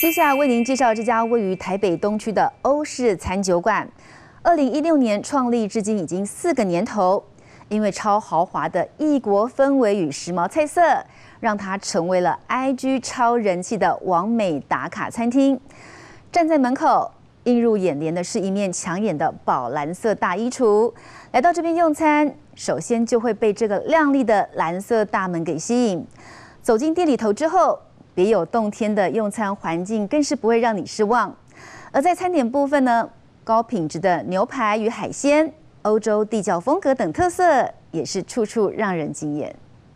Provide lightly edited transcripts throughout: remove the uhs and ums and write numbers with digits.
接下来为您介绍这家位于台北东区的欧式餐酒馆。2016年创立至今已经4个年头，因为超豪华的异国氛围与时髦菜色，让它成为了 IG 超人气的网美打卡餐厅。站在门口，映入眼帘的是一面抢眼的宝蓝色大衣橱。来到这边用餐，首先就会被这个亮丽的蓝色大门给吸引。走进店里头之后，别有洞天的用餐环境更是不会让你失望。而在餐点部分呢，高品质的牛排与海鲜、欧洲地窖风格等特色，也是处处让人惊艳。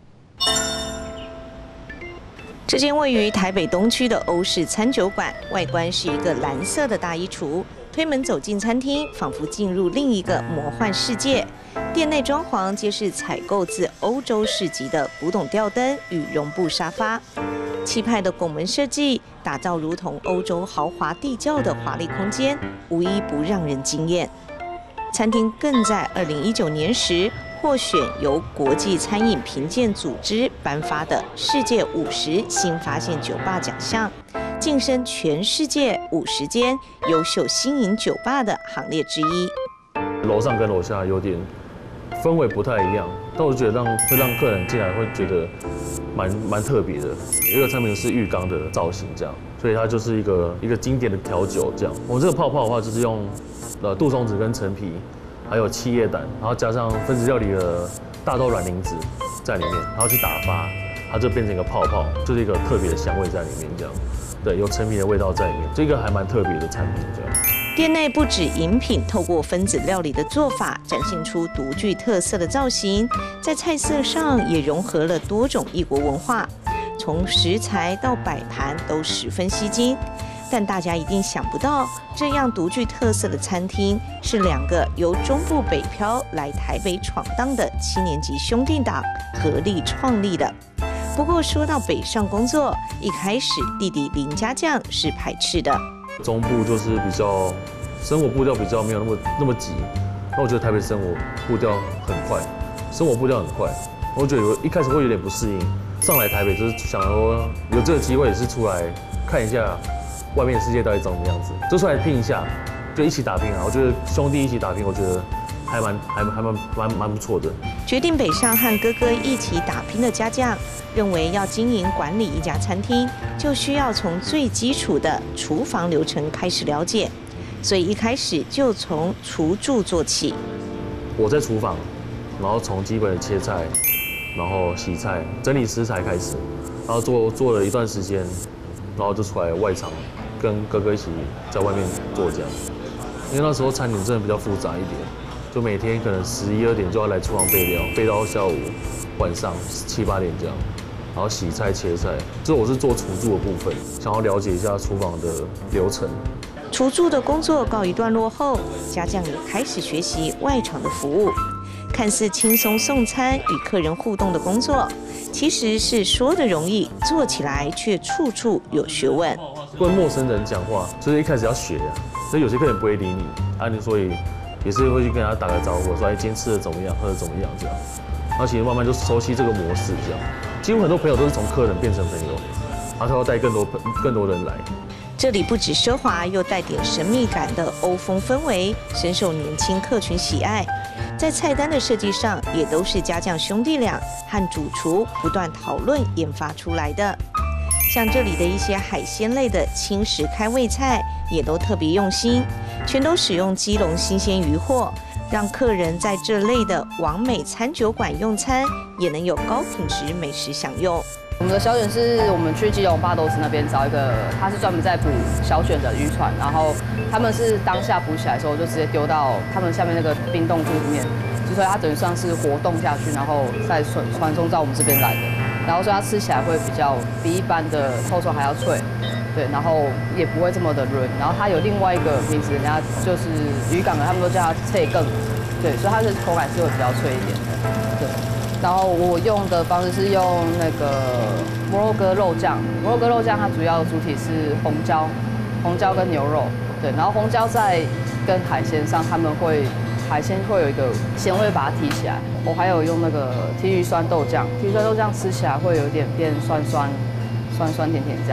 这间位于台北东区的欧式餐酒馆，外观是一个蓝色的大衣橱。推门走进餐厅，仿佛进入另一个魔幻世界。店内装潢皆是采购自欧洲市集的古董吊灯与绒布沙发。气派的拱门设计，打造如同欧洲豪华地窖的华丽空间，无一不让人惊艳。餐厅更在2019年时获选由国际餐饮评鉴组织颁发的世界50新发现酒吧奖项，晋升全世界50间优秀新颖酒吧的行列之一。 楼上跟楼下有点氛围不太一样，但我觉得会让客人进来会觉得蛮特别的。有一个产品是浴缸的造型这样，所以它就是一个经典的调酒这样。我们这个泡泡的话，就是用杜松子跟陈皮，还有七叶胆，然后加上分子料理的大豆卵磷脂在里面，然后去打发，它就变成一个泡泡，就是一个特别的香味在里面这样。对，有陈皮的味道在里面，这个还蛮特别的产品这样。 店内不止饮品，透过分子料理的做法，展现出独具特色的造型，在菜色上也融合了多种异国文化，从食材到摆盘都十分吸睛。但大家一定想不到，这样独具特色的餐厅是2个由中部北漂来台北闯荡的7年级兄弟党合力创立的。不过说到北上工作，一开始弟弟林家将是排斥的。 中部就是比较生活步调比较没有那么急，那我觉得台北生活步调很快，生活步调很快，我觉得一开始会有点不适应。上来台北就是想说有这个机会也是出来看一下外面的世界到底长什么样子，就出来拼一下，就一起打拼啊！我觉得兄弟一起打拼，我觉得还蛮不错的。 决定北上和哥哥一起打拼的家将，认为要经营管理一家餐厅，就需要从最基础的厨房流程开始了解，所以一开始就从厨助做起。 我在厨房，然后从基本的切菜，然后洗菜、整理食材开始，然后做了一段时间，然后就出来外场，跟哥哥一起在外面做这样。因为那时候餐点真的比较复杂一点，就每天可能11、12点就要来厨房备料，备到下午晚上7、8点这样，然后洗菜切菜。这我是做厨助的部分，想要了解一下厨房的流程。 厨助的工作告一段落后，家将也开始学习外场的服务。看似轻松送餐与客人互动的工作，其实是说的容易，做起来却处处有学问。 跟陌生人讲话，就是一开始要学啊，所以有些客人不会理你啊，你所以也是会去跟他打个招呼，说哎今天吃的怎么样，喝的怎么样这样。然后其实慢慢就熟悉这个模式这样。几乎很多朋友都是从客人变成朋友，然后他要带更多人来。 这里不止奢华，又带点神秘感的欧风氛围，深受年轻客群喜爱。在菜单的设计上，也都是家将兄弟俩和主厨不断讨论研发出来的。像这里的一些海鲜类的轻食开胃菜，也都特别用心，全都使用基隆新鲜渔获，让客人在这类的网美餐酒馆用餐，也能有高品质美食享用。 我们的小卷是我们去基隆八斗子那边找一个，他是专门在捕小卷的渔船，然后他们是当下捕起来的时候就直接丢到他们下面那个冰冻库里面，所以它等于算是活冻下去，然后在传送到我们这边来的，然后所以它吃起来会比一般的透抽还要脆，对，然后也不会这么的润，然后它有另外一个名字，人家就是渔港的，他们都叫它脆更，对，所以它的口感是会比较脆一点的，对。然后我用的方式是用那个摩洛哥肉酱，摩洛哥肉酱它主要的主体是红椒跟牛肉，对，然后红椒在跟海鲜上，海鲜会有一个咸味把它提起来。我还有用那个提鱼酸豆酱，提鱼酸豆酱吃起来会有点变酸甜甜这样子。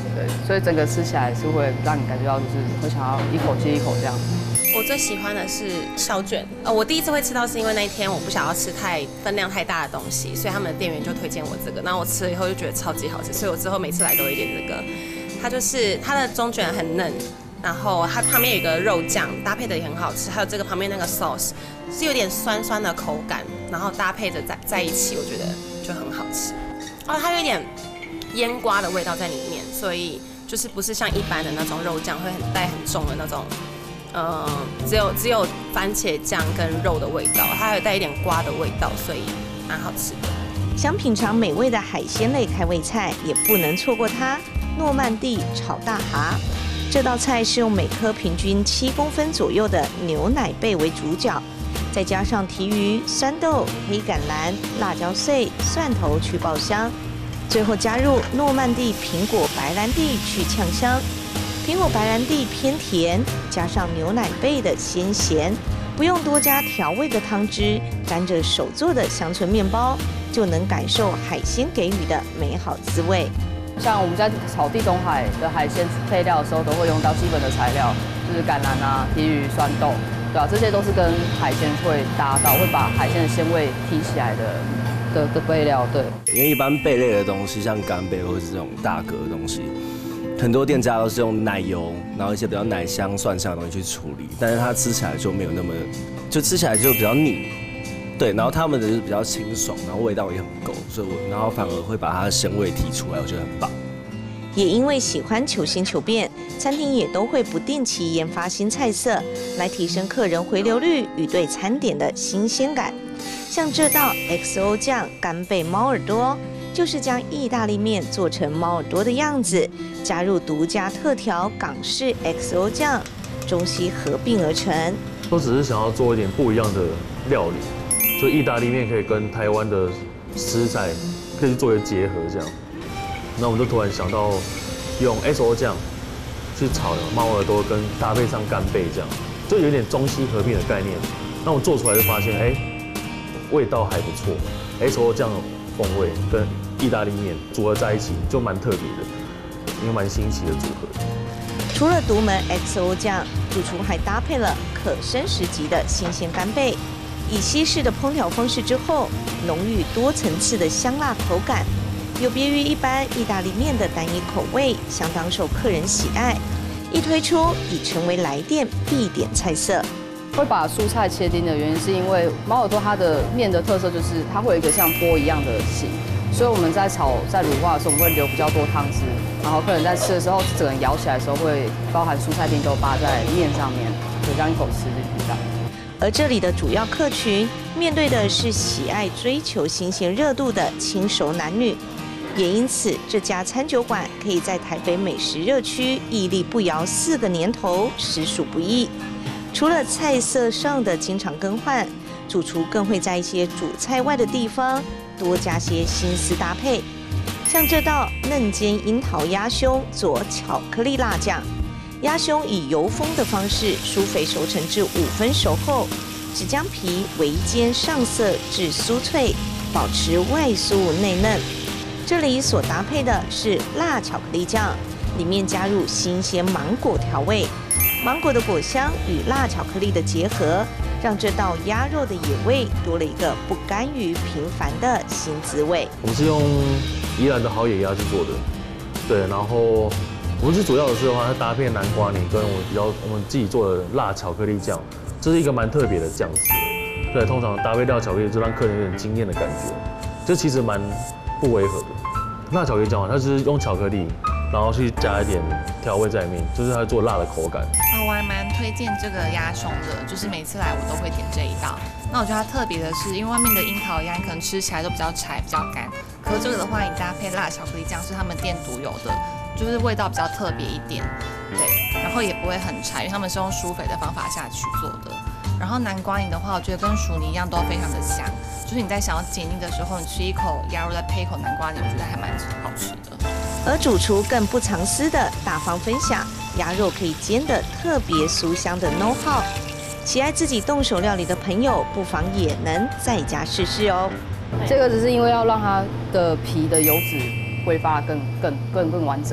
对，所以整个吃起来是会让你感觉到就是会想要一口接一口这样。 我最喜欢的是烧卷，我第一次会吃到是因为那一天我不想要吃分量太大的东西，所以他们的店员就推荐我这个，然后我吃了以后就觉得超级好吃，所以我之后每次来都会点这个。它的中卷很嫩，然后它旁边有一个肉酱搭配的也很好吃，还有这个旁边那个 sauce 是有点酸酸的口感，然后搭配着在一起，我觉得就很好吃。它有一点腌瓜的味道在里面，所以就是不是像一般的那种肉酱会带很重的那种。只有番茄酱跟肉的味道，它还有带一点瓜的味道，所以蛮好吃的。 想品尝美味的海鲜类开胃菜，也不能错过它——诺曼底炒大蛤。这道菜是用每颗平均7公分左右的牛奶贝为主角，再加上提鱼、酸豆、黑橄榄、辣椒碎、蒜头去爆香，最后加入诺曼底苹果白兰地去呛香。苹果白兰地偏甜，加上牛奶贝的鲜咸，不用多加调味的汤汁，沾着手做的乡村面包，就能感受海鲜给予的美好滋味。 像我们在炒地中海的海鲜配料的时候，都会用到基本的材料，就是橄榄啊、提鱼、酸豆，对啊，这些都是跟海鲜会搭到，会把海鲜的鲜味提起来的配料。对， 因为一般贝类的东西，像干贝或是这种大蛤的东西。很多店家都是用奶油，然后一些比较奶香、蒜香的东西去处理，但是它吃起来就没有那么，就吃起来就比较腻，对。然后他们的就是比较清爽，然后味道也很够，所以然后反而会把它的鲜味提出来，我觉得很棒。 也因为喜欢求新求变，餐厅也都会不定期研发新菜色，来提升客人回流率与对餐点的新鲜感。像这道 XO 酱干贝猫耳朵。就是将意大利面做成猫耳朵的样子，加入独家特调港式 XO 酱，中西合并而成。 都只是想要做一点不一样的料理，所以意大利面可以跟台湾的食材可以做一个结合，这样。那我们就突然想到用 XO 酱去炒猫耳朵，跟搭配上干贝这样，就有点中西合并的概念。那我做出来就发现，味道还不错。XO 酱风味跟意大利面组合在一起，就蛮特别的，一个蛮新奇的组合。 除了独门 XO 酱，主厨还搭配了可生食级的新鲜干贝，以西式的烹调方式之后，浓郁多层次的香辣口感，有别于一般意大利面的单一口味，相当受客人喜爱。一推出，已成为来店必点菜色。 会把蔬菜切丁的原因，是因为猫耳朵它的面的特色就是它会有一个像波一样的形，所以我们在卤化的时候，我们会留比较多汤汁，然后客人在吃的时候，整个咬起来的时候会包含蔬菜丁都扒在面上面，就这样一口吃进去这样。 而这里的主要客群面对的是喜爱追求新鲜热度的轻熟男女，也因此这家餐酒馆可以在台北美食热区屹立不摇4个年头，实属不易。除了菜色上的经常更换，主厨更会在一些主菜外的地方多加些心思搭配。像这道嫩煎樱桃鸭胸佐巧克力辣酱，鸭胸以油封的方式疏肥熟成至5分熟后，只将皮微煎上色至酥脆，保持外酥内嫩。这里所搭配的是辣巧克力酱，里面加入新鲜芒果调味。芒果的果香与辣巧克力的结合，让这道鸭肉的野味多了一个不甘于平凡的新滋味。 我们是用宜兰的好野鸭去做的，对，然后我们是主要的是的话，它搭配南瓜泥跟我们自己做的辣巧克力酱，这是一个蛮特别的酱汁。对，通常搭配辣巧克力就让客人有点惊艳的感觉，这其实蛮不违和的。辣巧克力酱它是用巧克力，然后去加一点调味在里面，就是它做辣的口感。 我还蛮推荐这个鸭胸的，就是每次来我都会点这一道。那我觉得它特别的是，因为外面的樱桃鸭你可能吃起来都比较柴、比较干，可是这个的话，你搭配辣巧克力酱是他们店独有的，就是味道比较特别一点，对，然后也不会很柴，因为他们是用疏肥的方法下去做的。然后南瓜泥的话，我觉得跟薯泥一样都非常的香，就是你在想要解腻的时候，你吃一口鸭肉再配一口南瓜泥，我觉得还蛮好吃的。 而主厨更不藏私的大方分享，鸭肉可以煎得特别酥香的 know how， 喜爱自己动手料理的朋友，不妨也能在家试试哦。 这个只是因为要让它的皮的油脂挥发更完整。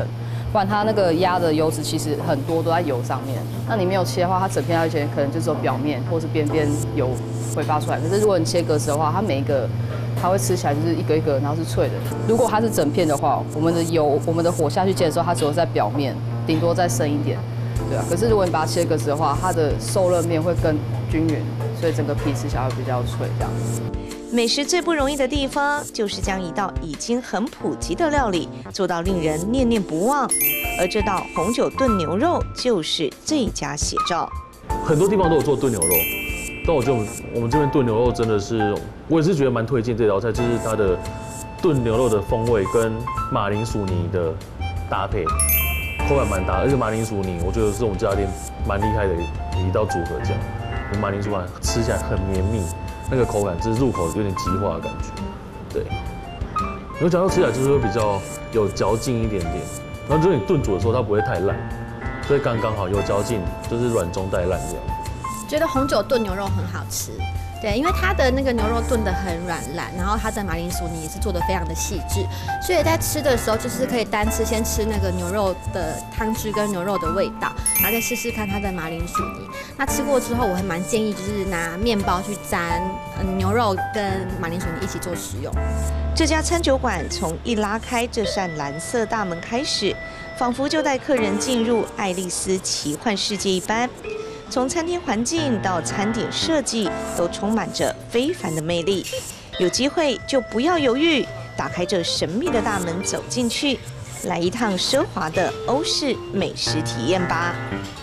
不然它那个鸭的油脂其实很多都在油上面。那你没有切的话，它整片下去可能就只有表面或是边边油挥发出来。可是如果你切格子的话，它每一个它会吃起来就是一个一个，然后是脆的。如果它是整片的话，我们的火下去煎的时候，它只有在表面，顶多再深一点，对啊。可是如果你把它切格子的话，它的受热面会更均匀，所以整个皮吃起来会比较脆这样。 美食最不容易的地方，就是将一道已经很普及的料理做到令人念念不忘。而这道红酒炖牛肉就是最佳写照。 很多地方都有做炖牛肉，但我觉得我们这边炖牛肉真的是，我也是觉得蛮推荐这道菜，就是它的炖牛肉的风味跟马铃薯泥的搭配，口感蛮搭，而且马铃薯泥我觉得是我们这家店蛮厉害的一道组合，这样，马铃薯丸吃起来很绵密。那个口感就是入口有点极化的感觉，对。牛角肉吃起来就是会比较有嚼劲一点点，然后就是你炖煮的时候它不会太烂，所以刚刚好有嚼劲，就是软中带烂这样。 觉得红酒炖牛肉很好吃，对，因为它的那个牛肉炖得很软烂，然后它的马铃薯泥也是做得非常的细致，所以在吃的时候就是可以单吃，先吃那个牛肉的汤汁跟牛肉的味道，然后再试试看它的马铃薯泥。那吃过之后，我还蛮建议就是拿面包去沾牛肉跟马铃薯泥一起做食用。 这家餐酒馆从一拉开这扇蓝色大门开始，仿佛就带客人进入爱丽丝奇幻世界一般。从餐厅环境到餐点设计，都充满着非凡的魅力。有机会就不要犹豫，打开这神秘的大门走进去，来一趟奢华的欧式美食体验吧。